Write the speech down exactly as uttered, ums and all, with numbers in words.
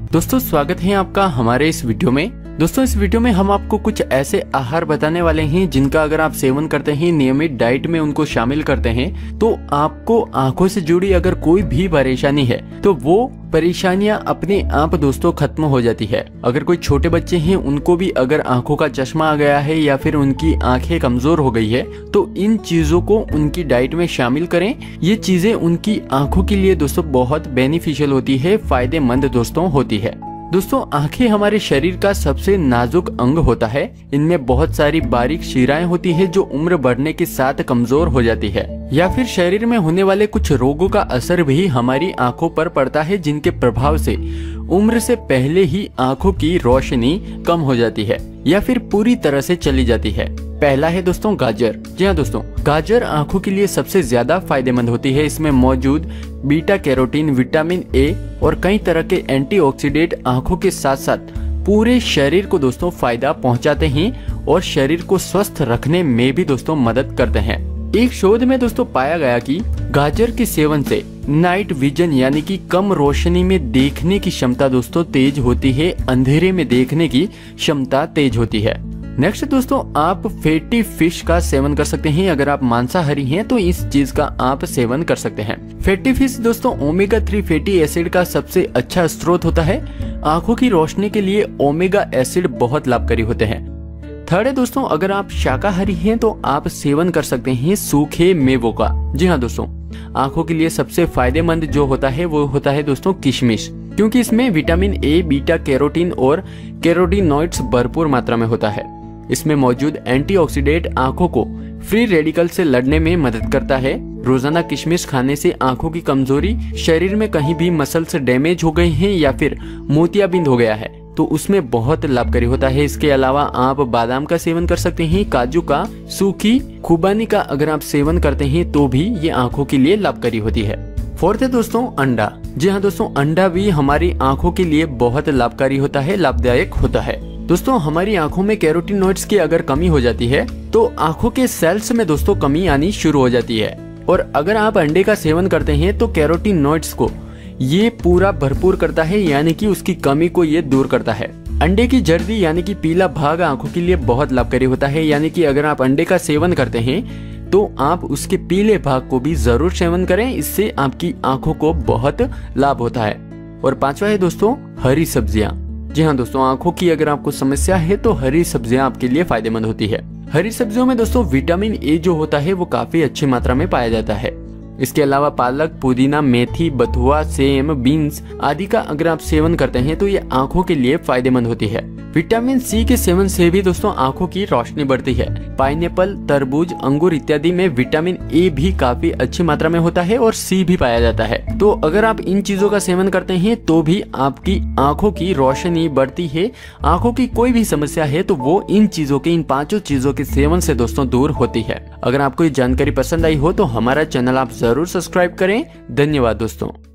दोस्तों स्वागत है आपका हमारे इस वीडियो में। दोस्तों इस वीडियो में हम आपको कुछ ऐसे आहार बताने वाले हैं जिनका अगर आप सेवन करते हैं, नियमित डाइट में उनको शामिल करते हैं, तो आपको आंखों से जुड़ी अगर कोई भी परेशानी है तो वो परेशानियां अपने आप दोस्तों खत्म हो जाती है। अगर कोई छोटे बच्चे हैं उनको भी अगर आंखों का चश्मा आ गया है या फिर उनकी आंखें कमजोर हो गई है तो इन चीजों को उनकी डाइट में शामिल करें। ये चीजें उनकी आंखों के लिए दोस्तों बहुत बेनिफिशियल होती है, फायदेमंद दोस्तों होती है। दोस्तों आंखें हमारे शरीर का सबसे नाजुक अंग होता है। इनमें बहुत सारी बारीक शिराएं होती है जो उम्र बढ़ने के साथ कमजोर हो जाती है, या फिर शरीर में होने वाले कुछ रोगों का असर भी हमारी आंखों पर पड़ता है, जिनके प्रभाव से उम्र से पहले ही आंखों की रोशनी कम हो जाती है या फिर पूरी तरह से चली जाती है। पहला है दोस्तों गाजर। जी हाँ दोस्तों, गाजर आंखों के लिए सबसे ज्यादा फायदेमंद होती है। इसमें मौजूद बीटा कैरोटीन, विटामिन ए और कई तरह के एंटीऑक्सीडेंट आंखों के साथ साथ पूरे शरीर को दोस्तों फायदा पहुंचाते हैं और शरीर को स्वस्थ रखने में भी दोस्तों मदद करते हैं। एक शोध में दोस्तों पाया गया कि गाजर के सेवन से नाइट विजन यानी कि कम रोशनी में देखने की क्षमता दोस्तों तेज होती है, अंधेरे में देखने की क्षमता तेज होती है। नेक्स्ट दोस्तों, आप फैटी फिश का सेवन कर सकते हैं। अगर आप मांसाहारी हैं तो इस चीज का आप सेवन कर सकते हैं। फैटी फिश दोस्तों ओमेगा थ्री फैटी एसिड का सबसे अच्छा स्रोत होता है। आंखों की रोशनी के लिए ओमेगा एसिड बहुत लाभकारी होते हैं। थर्ड है दोस्तों, अगर आप शाकाहारी हैं तो आप सेवन कर सकते हैं सूखे मेवों का। जी हाँ दोस्तों, आंखों के लिए सबसे फायदेमंद जो होता है वो होता है दोस्तों किशमिश, क्योंकि इसमें विटामिन ए, बीटा कैरोटीन और कैरोटीनॉइड्स भरपूर मात्रा में होता है। इसमें मौजूद एंटीऑक्सीडेंट आंखों को फ्री रेडिकल से लड़ने में मदद करता है। रोजाना किशमिश खाने से आंखों की कमजोरी, शरीर में कहीं भी मसल्स डैमेज हो गए हैं या फिर मोतियाबिंद हो गया है तो उसमें बहुत लाभकारी होता है। इसके अलावा आप बादाम का सेवन कर सकते हैं, काजू का, सूखी खुबानी का अगर आप सेवन करते हैं तो भी ये आंखों के लिए लाभकारी होती है। फोर्थ है दोस्तों अंडा। जी हाँ दोस्तों, अंडा भी हमारी आंखों के लिए बहुत लाभकारी होता है, लाभदायक होता है। दोस्तों हमारी आंखों में कैरोटीनॉइड्स की अगर कमी हो जाती है तो आंखों के सेल्स में दोस्तों कमी आनी शुरू हो जाती है, और अगर आप अंडे का सेवन करते हैं तो कैरोटीनॉइड्स को ये पूरा भरपूर करता है, यानी कि उसकी कमी को ये दूर करता है। अंडे की जर्दी यानी कि पीला भाग आंखों के लिए बहुत लाभकारी होता है, यानी कि अगर आप अंडे का सेवन करते हैं तो आप उसके पीले भाग को भी जरूर सेवन करें, इससे आपकी आंखों को बहुत लाभ होता है। और पांचवा है दोस्तों हरी सब्जियां। जी हाँ दोस्तों, आंखों की अगर आपको समस्या है तो हरी सब्जियां आपके लिए फायदेमंद होती है। हरी सब्जियों में दोस्तों विटामिन ए जो होता है वो काफी अच्छी मात्रा में पाया जाता है। इसके अलावा पालक, पुदीना, मेथी, बथुआ, सेम, बीन्स आदि का अगर आप सेवन करते हैं तो ये आंखों के लिए फायदेमंद होती है। विटामिन सी के सेवन से भी दोस्तों आंखों की रोशनी बढ़ती है। पाइनएप्पल, तरबूज, अंगूर इत्यादि में विटामिन ए भी काफी अच्छी मात्रा में होता है और सी भी पाया जाता है। तो अगर आप इन चीजों का सेवन करते हैं तो भी आपकी आंखों की रोशनी बढ़ती है। आंखों की कोई भी समस्या है तो वो इन चीजों के, इन पांचों चीजों के सेवन से दोस्तों दूर होती है। अगर आपको ये जानकारी पसंद आई हो तो हमारा चैनल आप जरूर सब्सक्राइब करें। धन्यवाद दोस्तों।